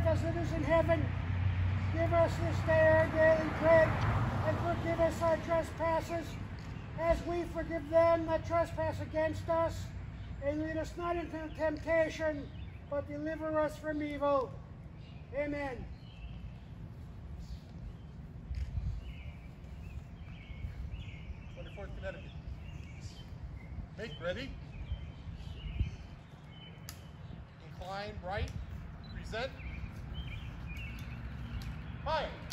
earth as it is in heaven. Give us this day our daily bread, and forgive us our trespasses, as we forgive them that trespass against us. And lead us not into temptation, but deliver us from evil. Amen. 24th Connecticut. Make ready. Incline right. Present. Fire.